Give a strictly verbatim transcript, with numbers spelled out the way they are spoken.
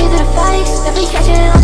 see through the fakes. If we catch it on